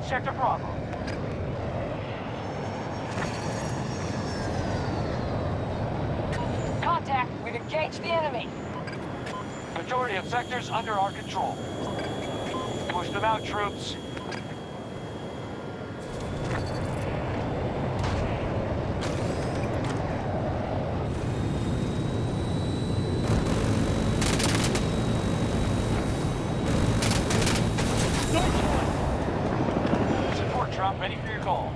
Sector Bravo. Contact. We've engaged the enemy. Majority of sectors under our control. Push them out, troops. Support drop ready for your call.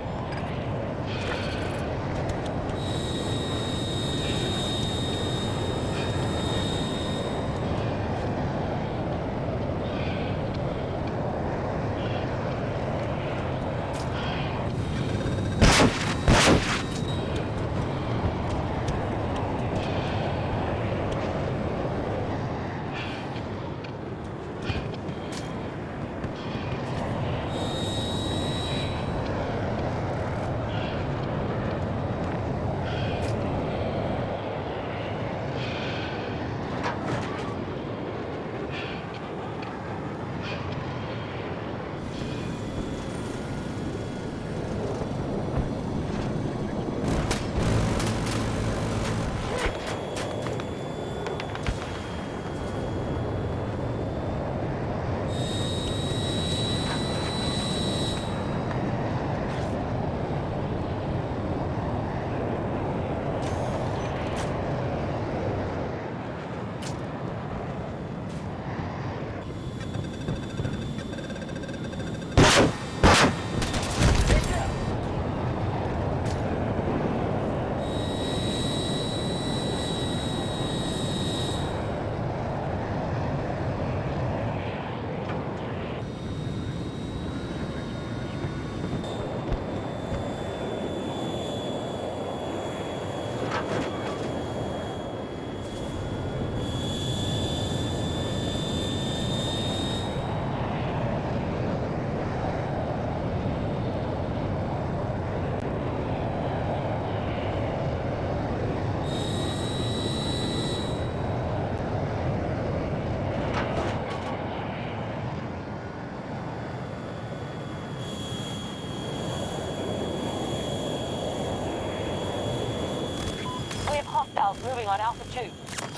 Hostiles moving on Alpha 2.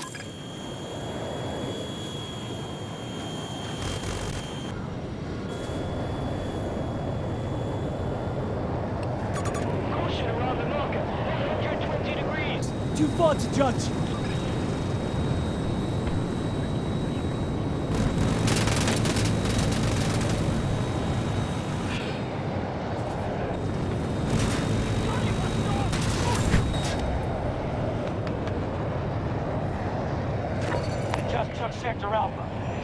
Caution around the marker. 120 degrees. Too far to judge. Just took Sector Alpha.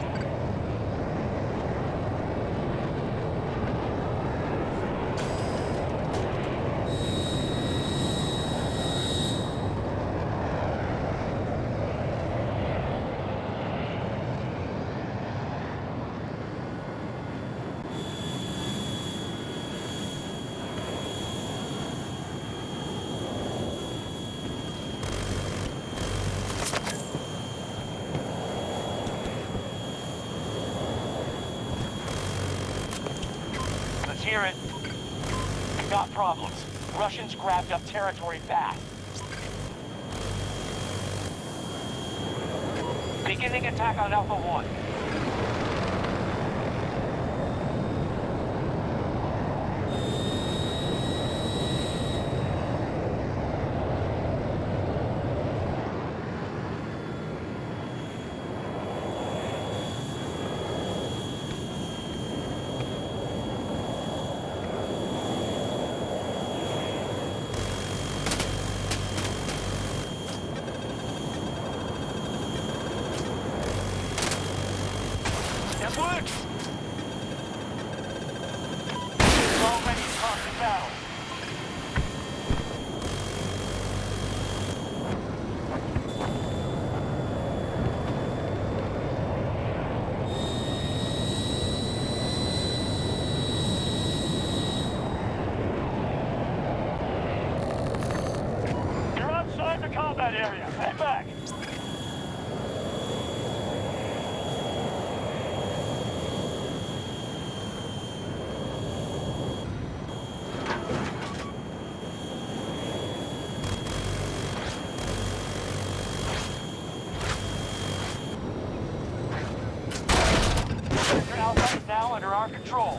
Hear it. Got problems. Russians grabbed up territory fast. Beginning attack on Alpha 1. It works! It's already part of the battle. You're outside the combat area. Head back. now under our control.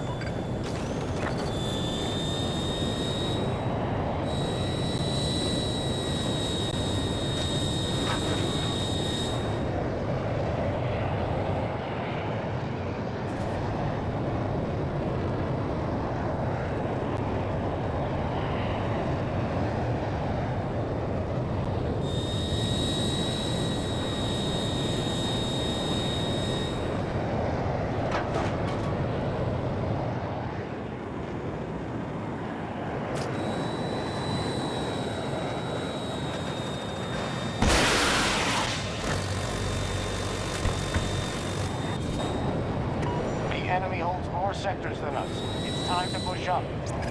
The enemy holds more sectors than us. It's time to push up.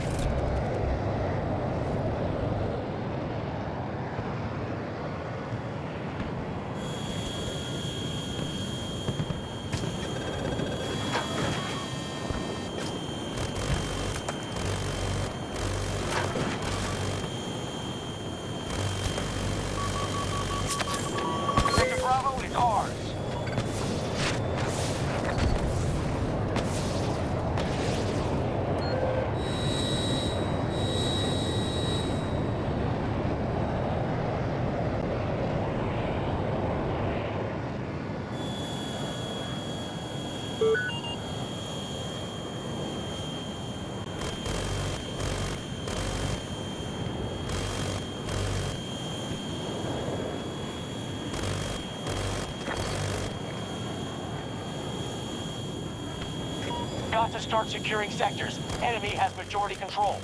Sector Bravo is ours. Got to start securing sectors. Enemy has majority control.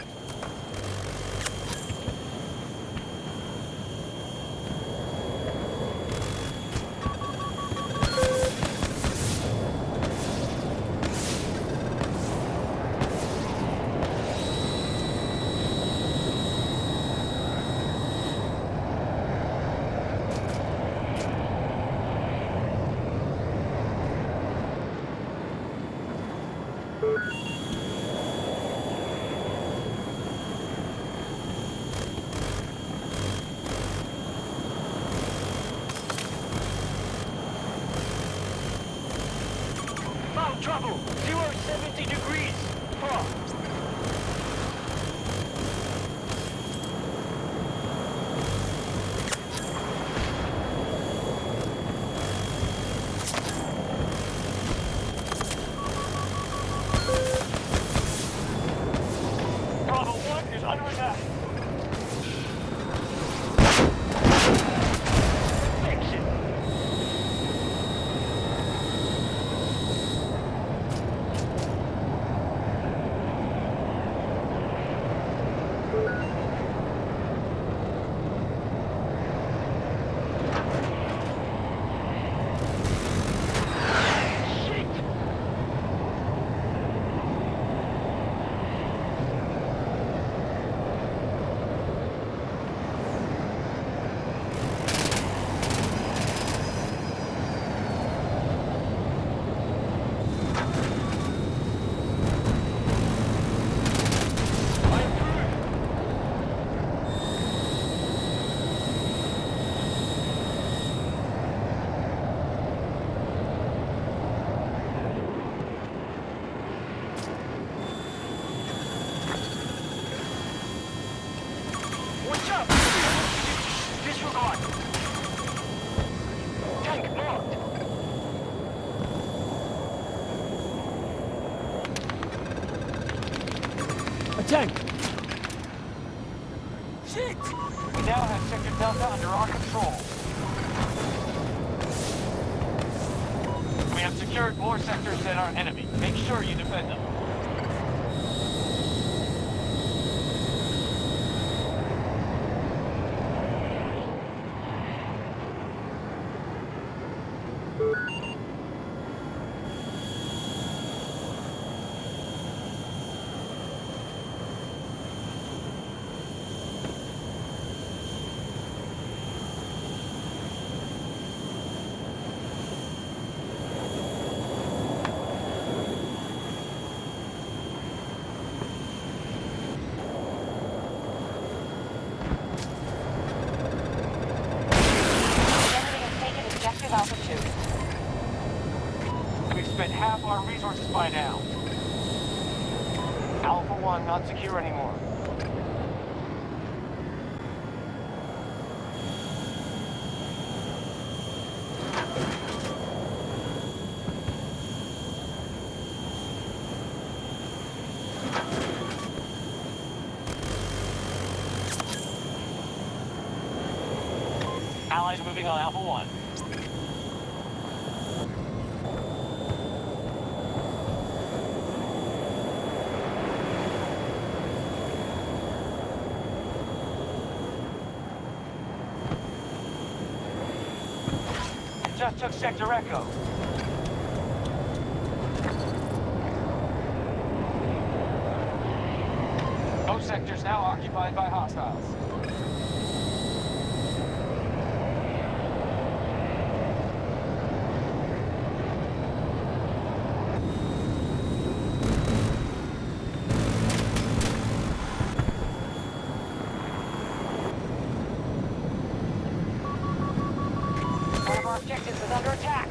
Found trouble! 070 degrees! Bravo 1 is under attack. Perfection. What's up? Disregard. Tank marked. A tank. Shit! We now have Sector Delta under our control. We have secured more sectors than our enemy. Make sure you defend them. spent half our resources by now. Alpha 1 not secure anymore. Allies moving on Alpha 1. Just took Sector Echo. Both sectors now occupied by hostiles. One of our objectives is under attack.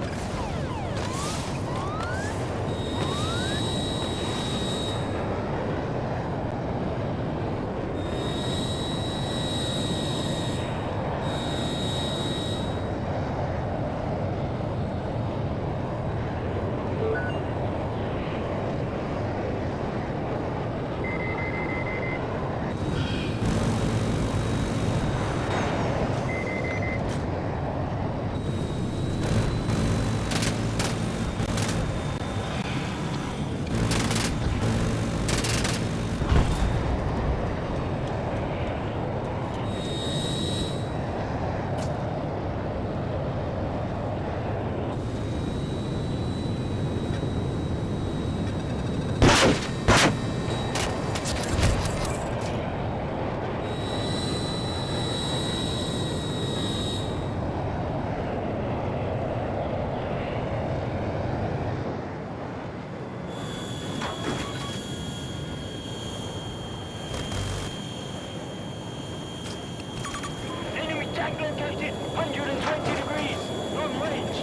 Tank located, 120 degrees, long range.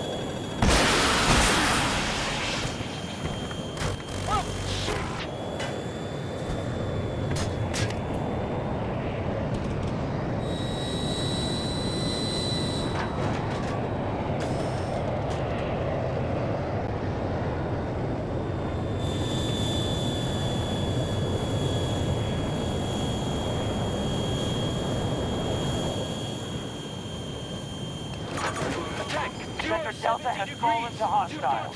Oh, shit! Sector Delta has fallen to hostiles.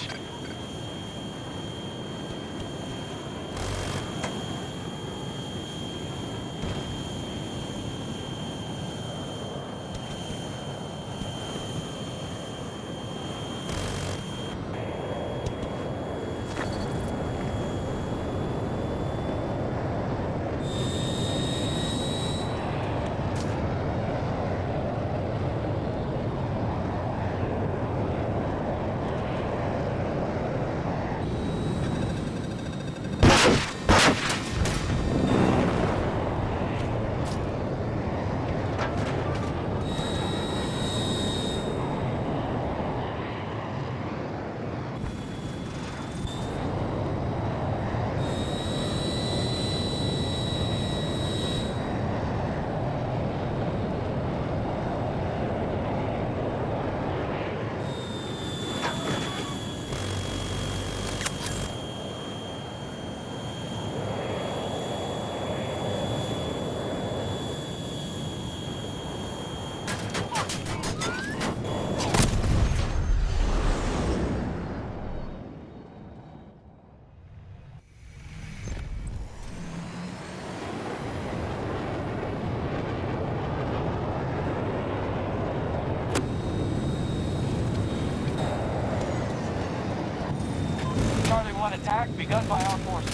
Charlie 1 attack begun by our forces.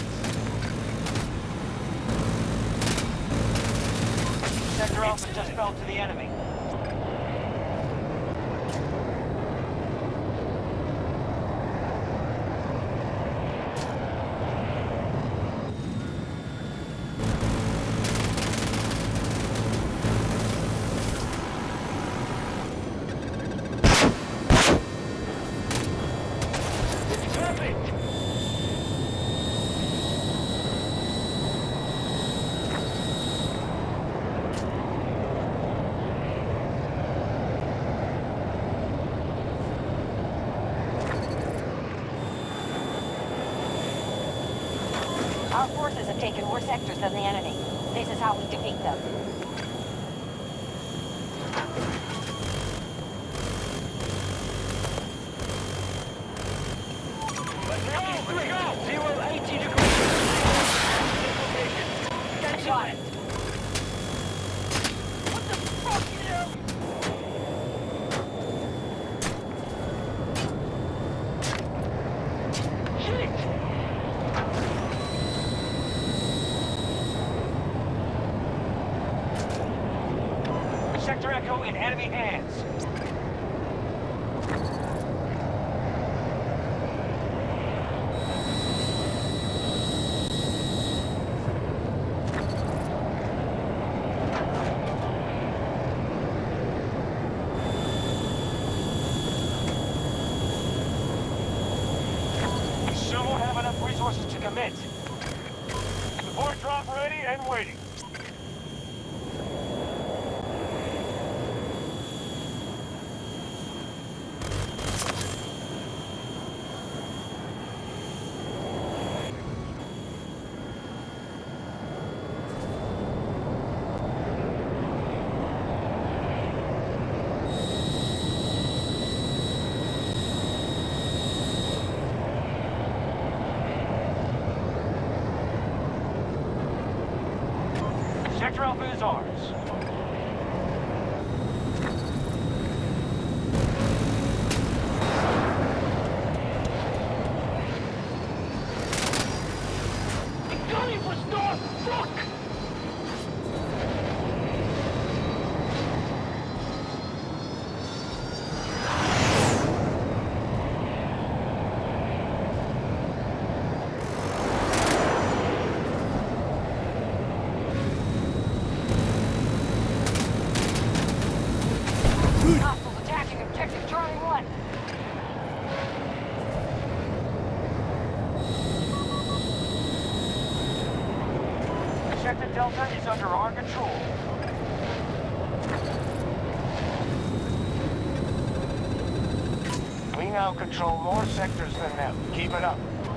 Sector Alpha just fell to the enemy. taken more sectors than the enemy. This is how we defeat them. Let's go! 080 degrees. Get on it. What the fuck, you know? Sector Echo in enemy hands. We soon will have enough resources to commit. Support drop ready and waiting. Sector Alpha is ours. Gunning for Star! Fuck! Hostiles attacking objective Charlie 1. Sector Delta is under our control. We now control more sectors than them. Keep it up.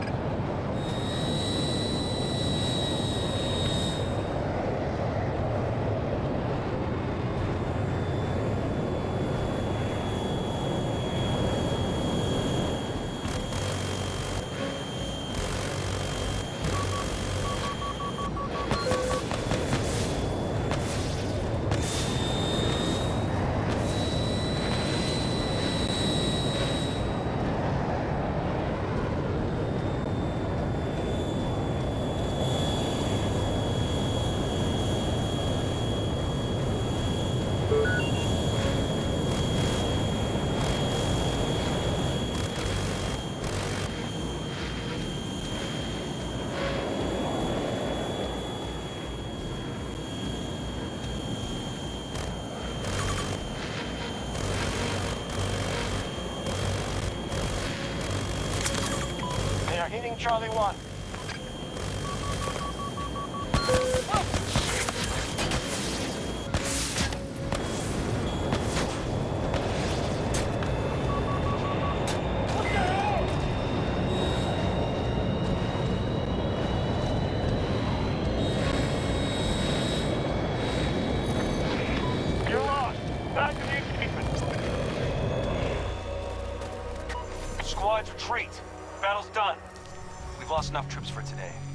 They are hitting Charlie 1. You're lost. Back to the engagement. Squads retreat. Battle's done. We've lost enough troops for today.